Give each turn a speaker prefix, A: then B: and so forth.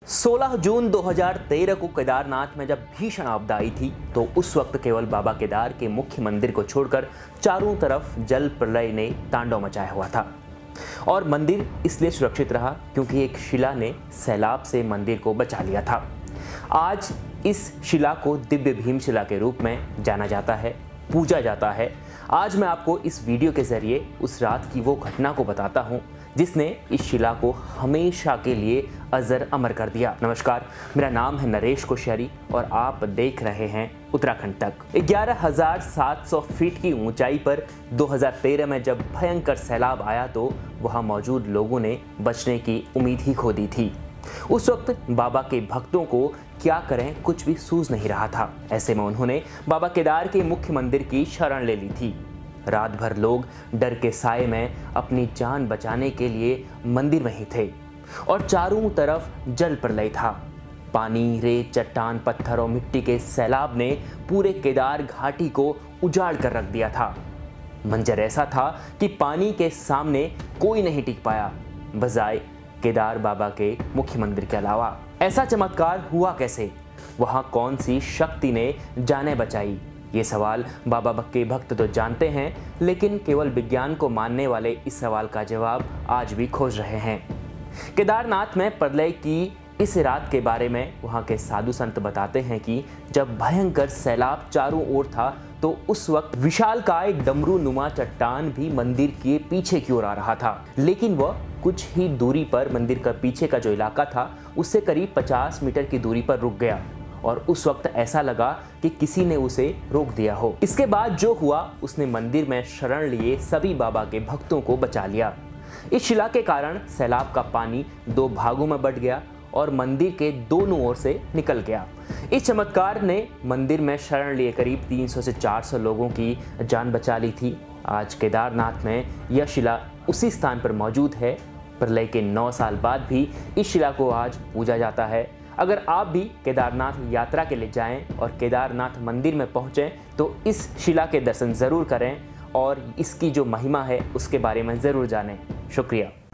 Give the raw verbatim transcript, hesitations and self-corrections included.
A: सोलह जून दो हज़ार तेरह को केदारनाथ में जब भीषण आपदा आई थी तो उस वक्त केवल बाबा केदार के मुख्य मंदिर को छोड़कर चारों तरफ जल प्रलय ने तांडव मचाया हुआ था। और मंदिर इसलिए सुरक्षित रहा क्योंकि एक शिला ने सैलाब से मंदिर को बचा लिया था। आज इस शिला को दिव्य भीमशिला के रूप में जाना जाता है, पूजा जाता है। आज मैं आपको इस वीडियो के जरिए उस रात की वो घटना को बताता हूँ जिसने इस शिला को हमेशा के लिए अजर अमर कर दिया। नमस्कार, मेरा नाम है नरेश कोश्यारी और आप देख रहे हैं उत्तराखंड तक। ग्यारह हज़ार सात सौ फीट की ऊंचाई पर दो हज़ार तेरह में जब भयंकर सैलाब आया तो वहां मौजूद लोगों ने बचने की उम्मीद ही खो दी थी। उस वक्त बाबा के भक्तों को क्या करें कुछ भी सूझ नहीं रहा था। ऐसे में उन्होंने बाबा केदार के मुख्य मंदिर की शरण ले ली थी। रात भर लोग डर के साए में अपनी जान बचाने के लिए मंदिर में ही थे और चारों तरफ जल प्रलय था। पानी, रेत, चट्टान, पत्थर और मिट्टी के सैलाब ने पूरे केदार घाटी को उजाड़ कर रख दिया था। मंजर ऐसा था कि पानी के सामने कोई नहीं टिक पाया बजाय केदार बाबा के मुख्य मंदिर के अलावा। ऐसा चमत्कार हुआ कैसे? वहां कौन सी शक्ति ने जानें बचाई? ये सवाल बाबा के भक्त तो जानते हैं, लेकिन केवल विज्ञान को मानने वाले इस सवाल का जवाब आज भी खोज रहे हैं। केदारनाथ में प्रलय की इस रात के बारे में वहां के साधु संत बताते हैं कि जब भयंकर सैलाब चारों ओर था तो उस वक्त विशालकाय डमरू नुमा चट्टान भी मंदिर के पीछे की ओर आ रहा था, लेकिन वह कुछ ही दूरी पर, मंदिर का पीछे का जो इलाका था उससे करीब पचास मीटर की दूरी पर रुक गया और उस वक्त ऐसा लगा कि किसी ने उसे रोक दिया हो। इसके बाद जो हुआ, उसने मंदिर में शरण लिए सभी बाबा के भक्तों को बचा लिया। इस शिला के कारण सैलाब का पानी दो भागों में बंट गया और मंदिर के दोनों ओर से निकल गया। इस चमत्कार ने मंदिर में शरण लिए करीब तीन सौ से चार सौ लोगों की जान बचा ली थी। आज केदारनाथ में यह शिला उसी स्थान पर मौजूद है। प्रलय के नौ साल बाद भी इस शिला को आज पूजा जाता है। अगर आप भी केदारनाथ यात्रा के लिए जाएं और केदारनाथ मंदिर में पहुंचें तो इस शिला के दर्शन ज़रूर करें और इसकी जो महिमा है उसके बारे में ज़रूर जानें। शुक्रिया।